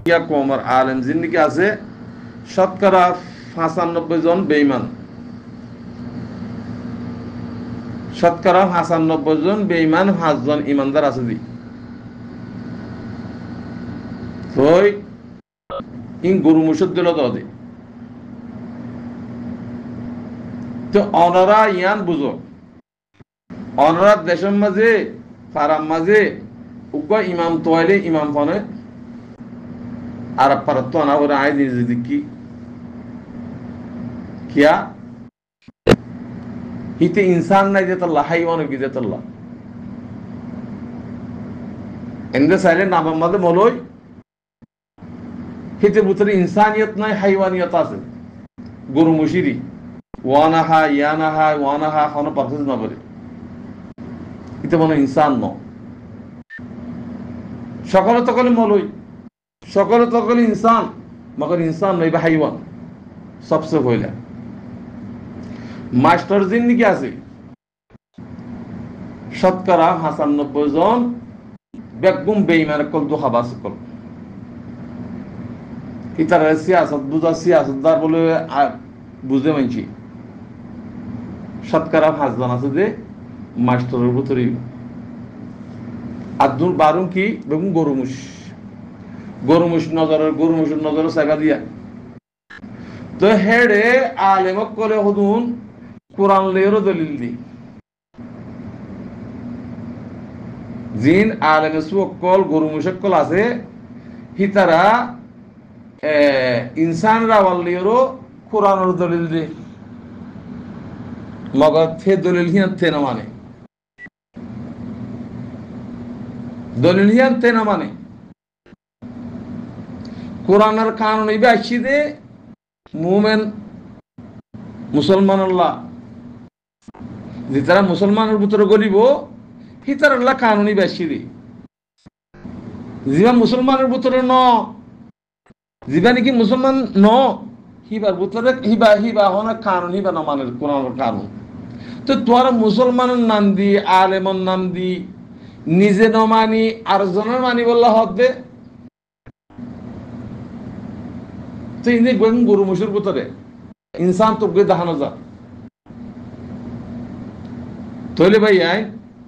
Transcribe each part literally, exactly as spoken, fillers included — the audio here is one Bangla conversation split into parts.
ইয়া কমর আলেম জিন্দিকে আছে শতকরা পঁচানব্বই জন বেঈমান, শতকরা পঁচানব্বই জন বেঈমান, পাঁচজন ইমানদার আছে দি ওই ইন গরু মুসুদ দিল দে তো অনরা ইয়ান বুঝো অনরা দেশের মাঝে পারাম মাঝে উগ্র ইমাম তোয়াইলে ইমাম ফনে আর পারত তো আনা করে আয় নিজে দেখি কিয়া হিতে ইনসান নাই যেতাল্লাহ হাইওয়ান কি যেতাল্লাহ এন্দে সাইলে নাম মাঝে মলই হিতে ভিতরে ইনসানিয়ত নাই হাইওয়ানিয়ত আছে গরু মুশিরি ওয়ানাহা ইয়ানাহা ওয়ানাহা কোনো পারফেস না বলে এটা মনে ইনসান ন সকলে তকলে মলই সকলে তকলে ইনসান মগর ইনসান নই বা হাইওয়ান সবসে হইলা মাস্টার জিন্দিগি আছে শতকরা পঁচানব্বই জন বেগুম বেঈমান কল দু হাবাস কল ইতার সিয়াসত বুঝা সিয়াসতদার বলে বুঝে মানছি শতকরা পাঁচ জন আছে যে মাস্টারের ভিতরে আব্দুল বারুম কি বেগুম গরুমুশ গরুমুশ নজরের গরুমুশের নজরে সাইবা দিয়া তো হেডে আলেমক কলে হদুন কোরআন লেরও দলিল দি জিন আলেমে সুকল গরুমুশকল আছে হিতারা ইনসানরা ওয়াল্লিরও কোরআনের দলিল দি মগর থে দলিল হিয়ান থে না মানে দলিল হিয়ান থে না মানে কোরআনের কানুন ইবে আসছি দে মুমেন মুসলমানুল্লাহ যে তারা মুসলমানের ভিতরে গলিব হিতার আল্লাহ কানুনি বেশি দে জিবা মুসলমানের ভিতরে ন জিবা নাকি মুসলমান ন হিবার ভিতরে হিবা হিবা হনা কানুন হিবা না মানে কোরআনের কানুন তো তোরা মুসলমানের নাম দি আলেমর নাম দি নিজে ন মানি আর জনের মানি বললা হবে তো ইনি গরু মুসুর ভিতরে ইনসান তো গে দেখানো যা তৈলে ভাই আই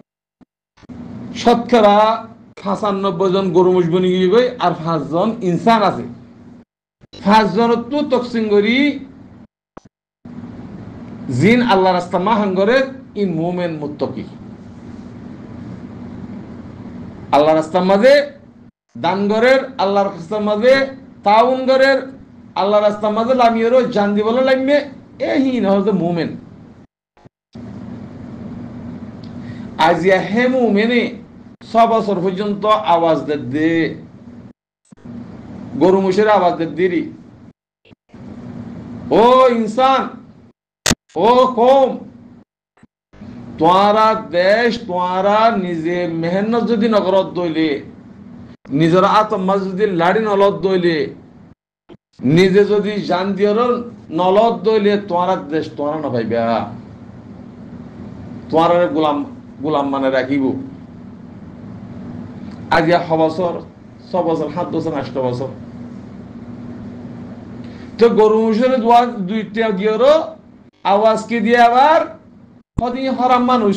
শতকরা পঁচানব্বই জন গরু মুস বনি গই আর পাঁচজন ইনসান আছে পাঁচজন তো তকসিম করি জিন আল্লাহ রাস্তা মাহাঙ্গরে ইন মুমেন মুত্তকি আল্লাহ রাস্তার মাঝে দান গরের আল্লাহর রাস্তার মাঝে তাউন গরের আল্লাহ রাস্তার মাঝে লামিয়েরও জান দিবল লাইমে এহি না হচ্ছে মুমেন আজিয়া হে মুমেনে ছ বছর পর্যন্ত আওয়াজ দে দে গরু মুশের আওয়াজ দে দিরি ও ইনসান ও কম তোমারা দেশ তোমারা নিজে মেহনত যদি নগরত দইলে নিজের আত্মা যদি লাড়ি নলত দইলে নিজে যদি জান দিয়র নলত দইলে তোমার দেশ তোমার না পাইবা তোমার গোলাম গোলাম মানে রাখিব আজ ছ বছর ছ বছর সাত বছর আষ্ট বছর তো গরু মুসের দুইটা দিয়র আওয়াজ কি দিয়ে আবার কদিন হারাম মানুষ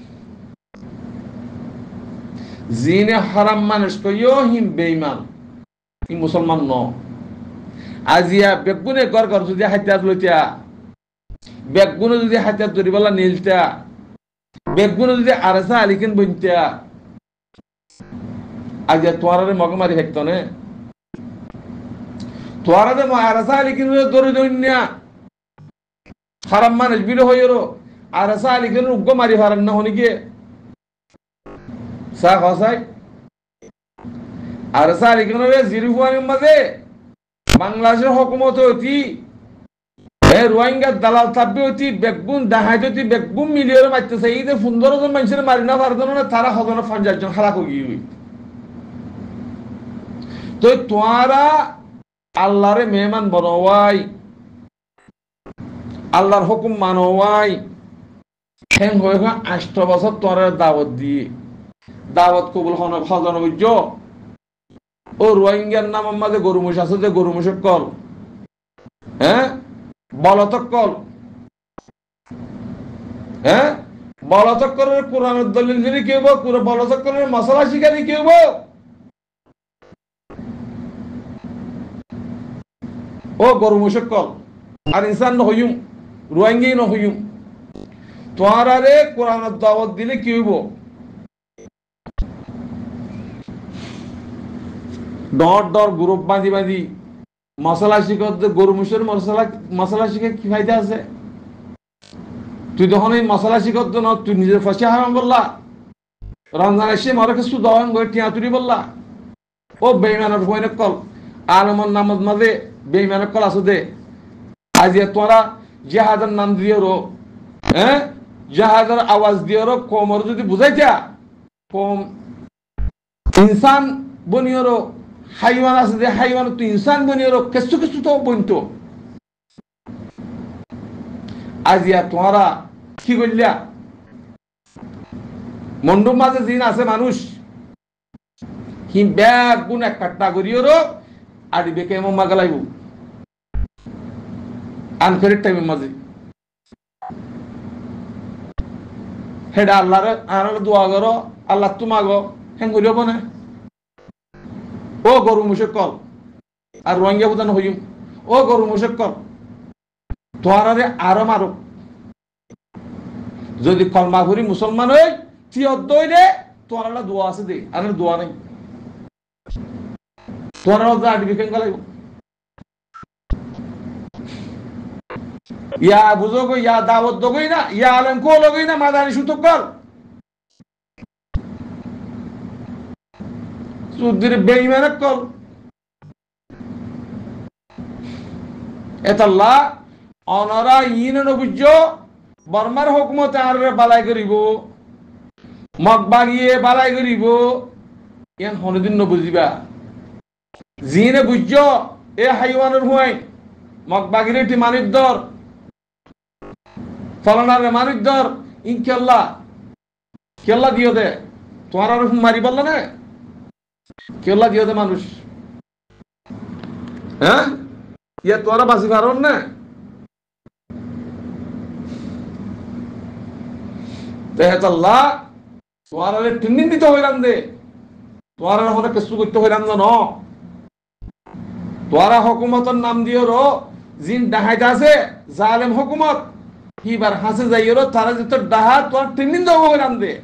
জিনে হারাম মানুষ কইও হিম বেঈমান ই মুসলমান ন আজিয়া বেগুনে গর গর যদি হাতিয়াত লইতা বেগুনে যদি হাতিয়াত ধরিবলা নীলতা বেগুনে যদি আরসা আলিকেন বইতা আজিয়া তোয়ারে মগ মারি হেক্ত নে তোয়ারে দে আরসা আলিকেন ধরে দইনা হারাম মানুষ বিলো হইরো আরসা আলিকেন উগ্গ মারি হারান না হনিকে সা খসাই আরসা আলিকেন জিরুফানির মাঝে বাংলাদেশের হুকুমত হইতি এ রোহিঙ্গা দালাল থাকবে হইতি বেগুন দাহাই হইতি বেগুন মিলিয়ন মারতেছে এই যে পনেরো জন মানুষের মারি না পারতো না তারা হজন পঞ্চাশ জন হালাক হয়ে গিয়ে তো তোরা আল্লাহরে মেহমান বনওয়াই আল্লাহর হুকুম মানওয়াই হ্যাং হয়ে আষ্ট বছর তোর দাওয়াত দিয়ে দাওয়াত কবুল হন হজন বুঝ ও রোহিঙ্গার নাম আমাদের গরু মহিষ আছে যে গরু মহিষের কল, হ্যাঁ বলতক কল, হ্যাঁ বলতক করে কোরআনের দলিল দিলে কি হবো, বলতক করে মশলা শিখালে কি হবো? ও গরু মহিষের কল আর ইনসান নহইম, রোহিঙ্গাই নহইম, তোমারে কোরআনের দাওয়াত দিলে কি হইব? ডর ডর গ্রুপ বাঁধি বাঁধি মশলা শিখত গরু মুসের মশলা মশলা শিখে কি ফায়দা আছে? তুই যখন এই মশলা শিখত না তুই নিজের ফাঁসি হারাম বললা, রমজান এসে মরে কিছু দহন করে টিয়া তুলি বললা। ও বেইমানের বইনের কল আলমন নামত মাঝে বেইমানের কল আছে দে। আজ তোরা জাহাজের নাম দিয়ে রো, হ্যাঁ জাহাজের আওয়াজ দিয়ে রো কোমর যদি বুঝাইছা কম ইনসান বনিয়রো হাইওয়ান আছে যে হাইওয়ান তুই ইনসান বনিয়রো কিছু কিছু তো বনতো। আজিয়া তোমরা কি করলিয়া মন্ডপ মাঝে দিন আছে মানুষ হি ব্যাগ গুণ এক কাট্টা করিওরো আর বেকে মম্মা গালাইব আনফেরের টাইমের মাঝে হেডা আল্লাহরে আনার দোয়া করো আল্লাহ তোমাগো হেন করিব না। ও গরু মুশেক কল আর রোহিঙ্গা বুঝানো হইম, ও গরু মুশেক কল তোয়ারে আরো মারো যদি কলমা করি মুসলমান হই তুই রে তোমার একটা দোয়া আছে দে আর দোয়া নেই তোমার আডি বিকেন গলাইব ইয়া বুঝো গো ইয়া দাওয়াত দগই না ইয়া আলেম কো লগই না মাদানি সুতক কর সুদ্দির বেঈমানত কল এতাল্লাহ অনরা ইন নবুজ্জ বর্মার হুকুমতে আর বালাই করিব মগ বাগিয়ে বালাই করিব ইয়ান হনদিন নবুজিবা জিনে বুঝ্য এ হাইওয়ানের হুয়াই মগ বাগিরে টি মানিক দর ফলনারে মানিক দর ইনশাআল্লাহ কেল্লা দিও দে তোমার আর মারি বলল না কেল্লা দিও দে মানুষ হ্যাঁ ইয়া তোরা বাসি পারন না তেহাতাল্লাহ তোমার আরে টিন্নিন দিতে হইলাম দে তোমার আর হনে কিছু করতে হইলাম না তোরা হুকুমতের নাম দিও রো জিন ডাহাইতে আছে জালেম হুকুমত হিবার হাসে যাইও রো তারা যেত ডাহা তোর টিন্নিন দেবো হইলাম দে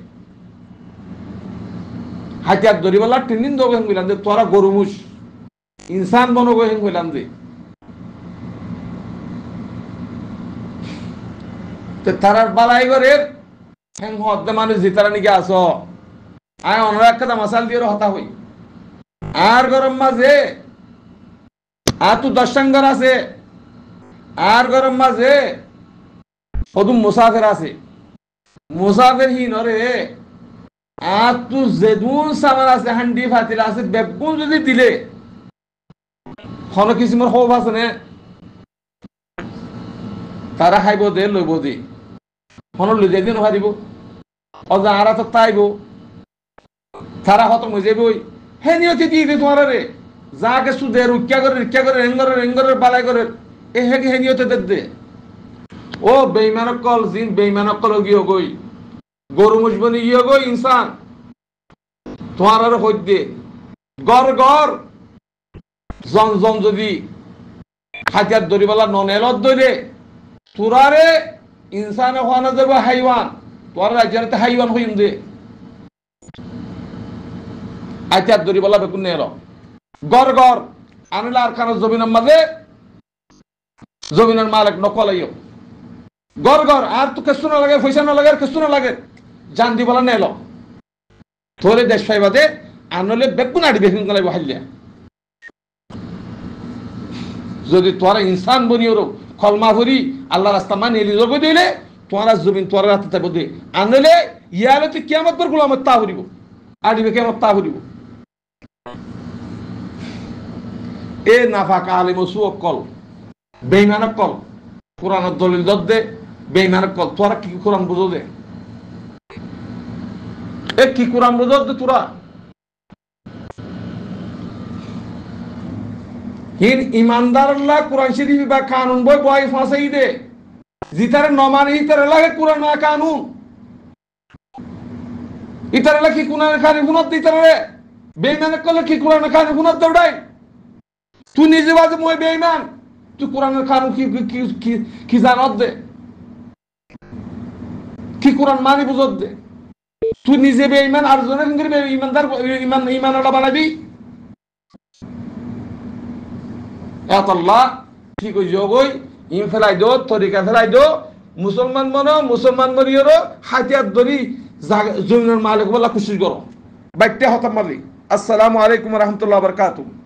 হাতিয়ার দরিবালা টিন্নিন দেবো হইলাম দে তোরা গরুমুষ ইনসান বনবো হইলাম দে তারার বালাই করে হ্যাং হদ্দে মানুষ জিতারা নিকে আসো আয় অন্য একটা মশাল দিয়ে হতা হই আর গরম মাঝে আর তু দশাঙ্গর আছে আর গরম মাঝে সদুম মুসাফের আছে মুসাফের হীন রে আর তু জেদুন সামান আছে হান্ডি ফাতিল আছে বেগুন যদি দিলে হন কিসিমর হব আছে নে তারা খাইব দে লইব দে হন লই যাই দিন হারিব অজা আরা তো তাইব তারা হত মজেবই হে নিয়তি দিয়ে তোমার রে যা কিছু দে রুক্যা করে রিক্যা করে রেঙ্গরের রেঙ্গরের বালাই করে এ হে হে নিয়তে দে দে ও বেঈমানক কল জিন বেঈমানক কল গিয়ে গই গরু মুজবনি গিয়ে গই ইনসান তোমার আর হই দে গর গর জন জন যদি হাতিয়ার দরিবালা ননেলত দইলে তুরারে ইনসান হওয়ানো যাবে হাইওয়ান তোর রাজ্যতে হাইওয়ান হইম দে হাতিয়ার দরিবালা বেকুন নেল গর গর আনিলা আর খানের জমিনের মাঝে জমিনের মালিক নকলাইও গর গর আর তো কেসু না লাগে পয়সা না লাগে আর কেসু না লাগে জান দিবলা নেল তোরে দেশ ফাইবাদে আনলে বেকুন আড়ি বেকুন গলাইব হাইলিয়া যদি তোরা ইনসান বনিও কলমা ভরি আল্লাহ রাস্তা মানে এলিজব দিলে তোরা জমিন তোরা রাস্তা থাকবো দে আনলে ইয়ালে তুই কিয়ামত পর গোলামত তা ভরিব আড়িবে কিয়ামত তা ভরিব এ নাফাকা আলিম সুক কল বেঈমানক কল কোরআনের দলিল দদ দে বেঈমানক কল তোরা কি কোরআন বুঝো দে এ কি কোরআন বুঝো দে তোরা হিন ইমানদারুল্লাহ কোরআন শরীফ বা কানুন বই বই ফাঁসাই দে জিতারে নমানি ইতারে লাগে কোরআন না কানুন ইতারে লাগে কি কোরআন কানুন গুণত ইতারে বেঈমান করলে কি কোরআন কানুন গুণত দৌড়াই তুই নিজে বাজে মই বেঈমান তুই কোরআনের কানুন কি কি কি জানত দে কি কোরআন মানি বুঝত দে তুই নিজে বেঈমান আর জনে কিন্তু ইমানদার ইমান ইমানওয়ালা বানাবি আল্লাহ কি কই জগই ইম ফেলাই দো তরিকা ফেলাই দো মুসলমান মনো মুসলমান মরিয়রো হাতিয়ার ধরি জমিনের মালিক বলা কোশিশ করো বাইতে হতাম মালি আসসালামু আলাইকুম ওয়া রাহমাতুল্লাহি ওয়া বারাকাতুহু